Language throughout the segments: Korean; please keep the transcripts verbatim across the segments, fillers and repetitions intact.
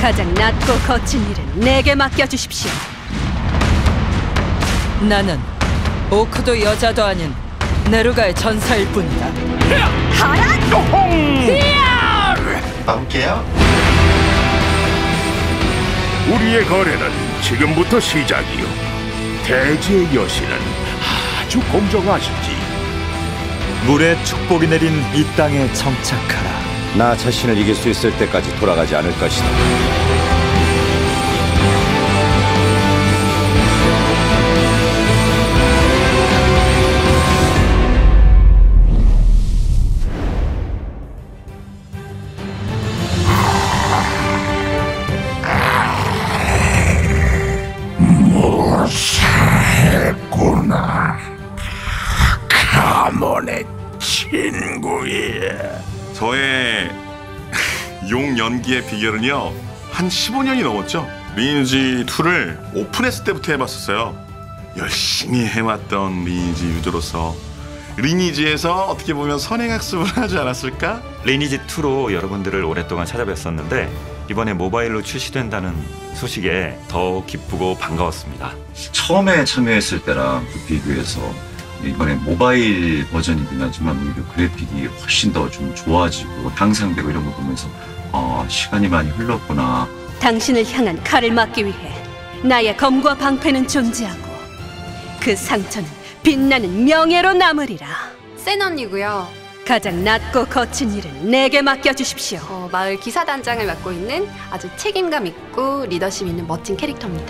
가장 낮고 거친 일은 내게 맡겨주십시오. 나는 오크도 여자도 아닌 네루가의 전사일 뿐이다. 하라! 가볼게요. 우리의 거래는 지금부터 시작이요. 대지의 여신은 아주 공정하시지. 물의 축복이 내린 이 땅에 정착하라. 나 자신을 이길 수 있을 때까지 돌아가지 않을 것이다. 무사했구나, 가문의 친구야. 저의 용 연기의 비결은요, 한 십오 년이 넘었죠. 리니지 이를 오픈했을 때부터 해봤었어요. 열심히 해왔던 리니지 유저로서 리니지에서 어떻게 보면 선행학습을 하지 않았을까? 리니지 이로 여러분들을 오랫동안 찾아뵀었는데 이번에 모바일로 출시된다는 소식에 더 기쁘고 반가웠습니다. 처음에 참여했을 때랑 그 비교해서 이번에 모바일 버전이긴 하지만 오히려 그래픽이 훨씬 더 좀 좋아지고 향상되고 이런 거 보면서 어, 시간이 많이 흘렀구나. 당신을 향한 칼을 막기 위해 나의 검과 방패는 존재하고 그 상처는 빛나는 명예로 남으리라. 센 언니고요. 가장 낮고 거친 일은 내게 맡겨주십시오. 어, 마을 기사단장을 맡고 있는 아주 책임감 있고 리더십 있는 멋진 캐릭터입니다.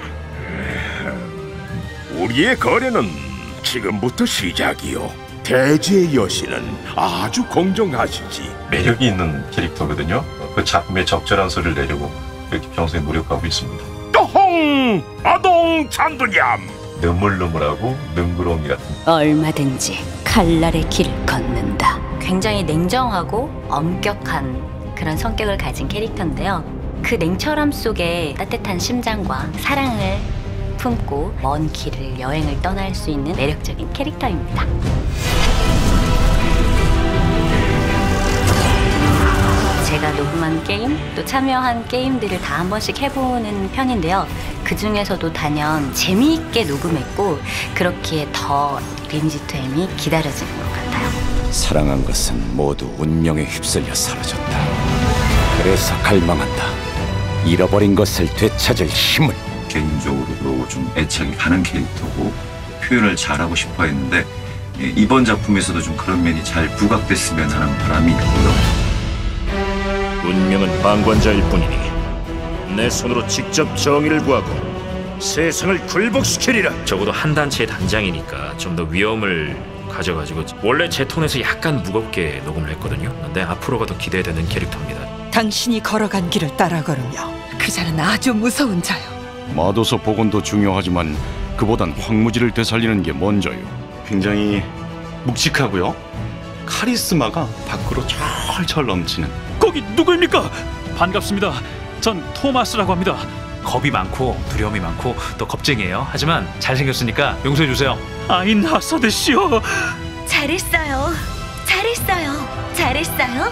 우리의 거래는 지금부터 시작이요. 대지의 여신은 아주 공정하시지. 매력이 있는 캐릭터거든요. 그 작품에 적절한 소리를 내려고 그렇게 평소에 노력하고 있습니다. 또홍 아동 장두냠. 느물느물하고 능구렁이 같은. 얼마든지 칼날의 길을 걷는다. 굉장히 냉정하고 엄격한 그런 성격을 가진 캐릭터인데요. 그 냉철함 속에 따뜻한 심장과 사랑을 품고 먼 길을 여행을 떠날 수 있는 매력적인 캐릭터입니다. 제가 녹음한 게임, 또 참여한 게임들을 다 한 번씩 해보는 편인데요. 그 중에서도 단연 재미있게 녹음했고 그렇기에 더 리니지 투 M이 기다려지는 것 같아요. 사랑한 것은 모두 운명에 휩쓸려 사라졌다. 그래서 갈망한다. 잃어버린 것을 되찾을 힘을. 개인적으로도 좀 애착이 가는 캐릭터고 표현을 잘하고 싶어 했는데 이번 작품에서도 좀 그런 면이 잘 부각됐으면 하는 바람이 있고요. 운명은 방관자일 뿐이니 내 손으로 직접 정의를 구하고 세상을 굴복시키리라. 적어도 한 단체의 단장이니까 좀 더 위험을 가져가지고 원래 제 톤에서 약간 무겁게 녹음을 했거든요. 근데 앞으로가 더 기대되는 캐릭터입니다. 당신이 걸어간 길을 따라 걸으며 그 자는 아주 무서운 자요. 마도서 복원도 중요하지만 그보단 황무지를 되살리는 게 먼저요. 굉장히 묵직하고요. 카리스마가 밖으로 철철 넘치는. 거기 누구입니까? 반갑습니다. 전 토마스라고 합니다. 겁이 많고 두려움이 많고 또 겁쟁이에요. 하지만 잘생겼으니까 용서해 주세요. 아인 하사드 씨요. 잘했어요. 잘했어요. 잘했어요.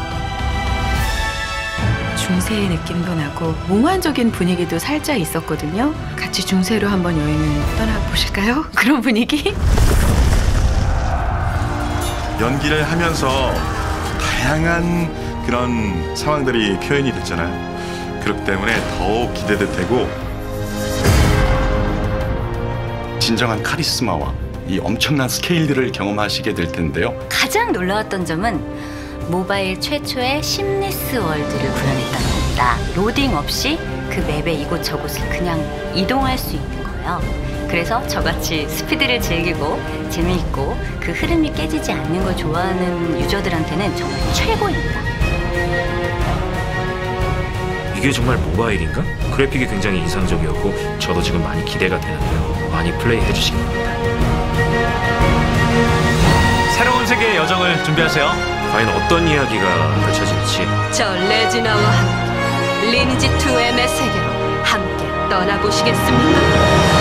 중세의 느낌도 나고 몽환적인 분위기도 살짝 있었거든요. 같이 중세로 한번 여행을 떠나보실까요? 그런 분위기? 연기를 하면서 다양한 그런 상황들이 표현이 됐잖아요. 그렇기 때문에 더욱 기대될 테고, 진정한 카리스마와 이 엄청난 스케일들을 경험하시게 될 텐데요. 가장 놀라웠던 점은 모바일 최초의 심리스 월드를 구현했다는 겁니다. 로딩 없이 그 맵의 이곳저곳을 그냥 이동할 수 있는 거예요. 그래서 저같이 스피드를 즐기고 재미있고 그 흐름이 깨지지 않는 걸 좋아하는 유저들한테는 정말 최고입니다. 이게 정말 모바일인가? 그래픽이 굉장히 인상적이었고 저도 지금 많이 기대가 되는데요. 많이 플레이해 주시기 바랍니다. 새로운 세계의 여정을 준비하세요. 과연 어떤 이야기가 펼쳐질지. 저 레지나와 함께 리니지 투 M의 세계로 함께 떠나보시겠습니까?